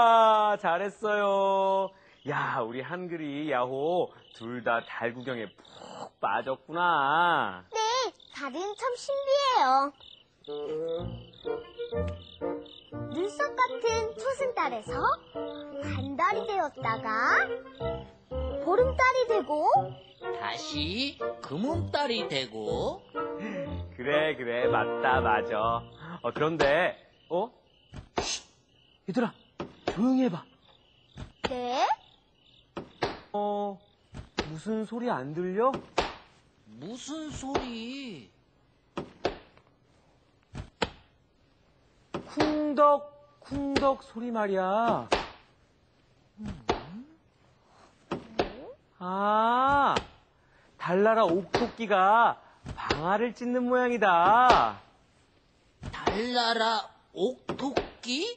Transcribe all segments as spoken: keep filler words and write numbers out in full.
우와, 잘했어요. 야, 우리 한글이, 야호, 둘 다 달 구경에 푹 빠졌구나. 네, 달은 참 신비해요. 눈썹 같은 푸순달에서 간달이 되었다가 보름달이 되고 다시 금음달이 되고. 그래, 그래, 맞다, 맞아. 어, 그런데, 어? 쉿, 얘들아, 조용히 해봐. 네? 어, 무슨 소리 안 들려? 무슨 소리? 쿵덕, 쿵덕 소리 말이야. 아, 달나라 옥토끼가 방아를 찢는 모양이다. 달나라 옥토끼?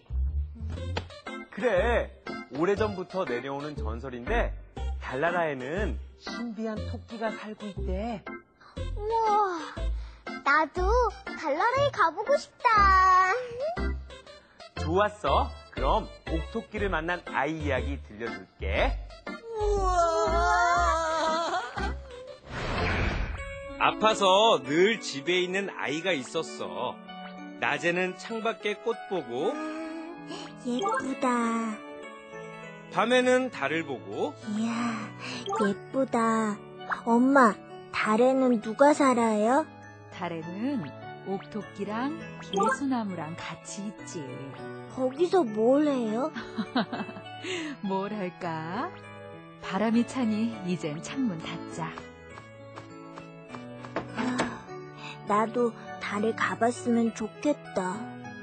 그래, 오래전부터 내려오는 전설인데 달나라에는 신비한 토끼가 살고 있대. 우와, 나도 달나라에 가보고 싶다. 좋았어. 그럼 옥토끼를 만난 아이 이야기 들려줄게. 우와! 아파서 늘 집에 있는 아이가 있었어. 낮에는 창밖에 꽃 보고 예쁘다. 밤에는 달을 보고 이야, 예쁘다. 엄마, 달에는 누가 살아요? 달에는 옥토끼랑 개수나무랑 같이 있지. 거기서 뭘 해요? 뭘 할까? 바람이 차니 이젠 창문 닫자. 아, 나도 달에 가봤으면 좋겠다.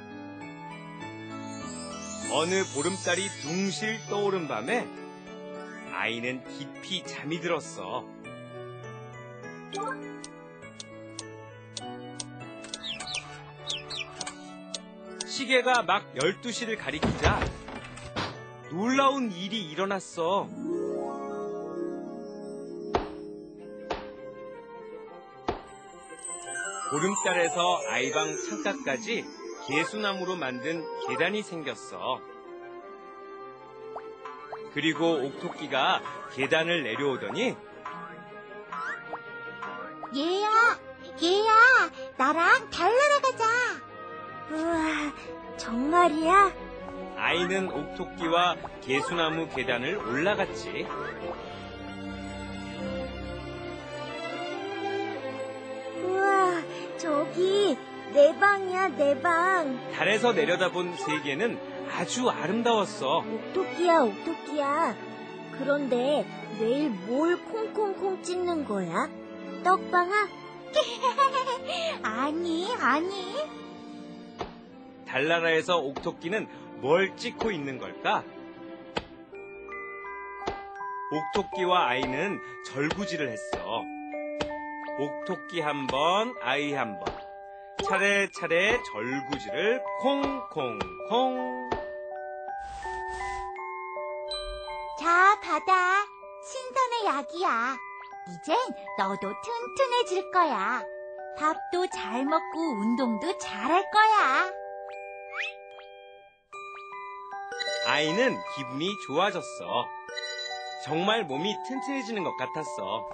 어느 보름달이 둥실 떠오른 밤에 아이는 깊이 잠이 들었어. 시계가 막 열두 시를 가리키자 놀라운 일이 일어났어. 보름달에서 아이방 창가까지 개수나무로 만든 계단이 생겼어. 그리고 옥토끼가 계단을 내려오더니 얘야, 얘야, 나랑 달나라 가자. 우와, 정말이야? 아이는 옥토끼와 개수나무 계단을 올라갔지. 우와, 저기 내 방이야, 내 방. 달에서 내려다본 세계는 아주 아름다웠어. 옥토끼야, 옥토끼야. 그런데 매일 뭘 콩콩콩 찢는 거야? 떡방아? 아니, 아니. 달나라에서 옥토끼는 뭘 찍고 있는 걸까? 옥토끼와 아이는 절구질을 했어. 옥토끼 한 번, 아이 한 번. 차례차례 절구질을 콩콩콩. 자, 받아. 신선의 약이야. 이젠 너도 튼튼해질 거야. 밥도 잘 먹고 운동도 잘할 거야. 아이는 기분이 좋아졌어. 정말 몸이 튼튼해지는 것 같았어.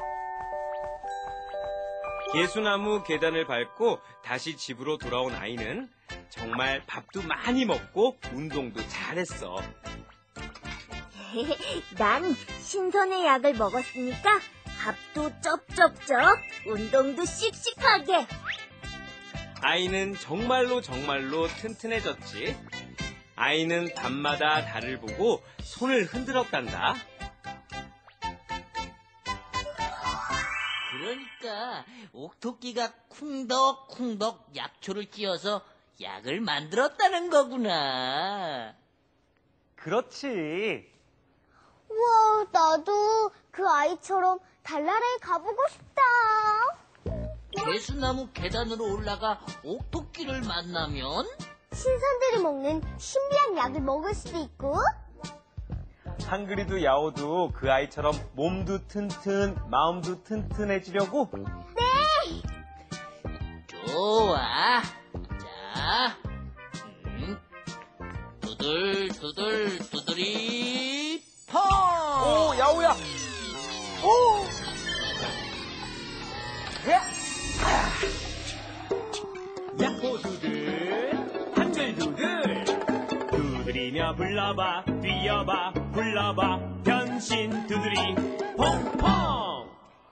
개수나무 계단을 밟고 다시 집으로 돌아온 아이는 정말 밥도 많이 먹고 운동도 잘했어. 난 신선의 약을 먹었으니까 밥도 쩝쩝쩝, 운동도 씩씩하게. 아이는 정말로 정말로 튼튼해졌지. 아이는 밤마다 달을 보고 손을 흔들었단다. 그러니까 옥토끼가 쿵덕쿵덕 약초를 찧어서 약을 만들었다는 거구나. 그렇지. 우와, 나도 그 아이처럼 달나라에 가보고 싶다. 개수나무 계단으로 올라가 옥토끼를 만나면 신선들이 먹는 신비한 약을 먹을 수도 있고. 한글이도 야오도 그 아이처럼 몸도 튼튼, 마음도 튼튼해지려고. 네. 좋아. 자, 음, 두들 두들 두들. 자, 모두들 한글 두들. 두드리며 불러봐, 뛰어봐, 불러봐, 변신 두드리 퐁퐁.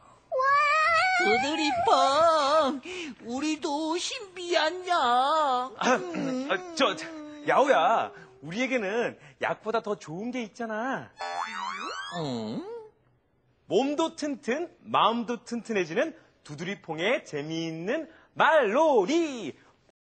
두드리펑, 우리도 신비한 약. 아, 아, 저, 저, 야호야, 우리에게는 약보다 더 좋은 게 있잖아. 응? 몸도 튼튼, 마음도 튼튼해지는 두드리퐁의 재미있는 말놀이.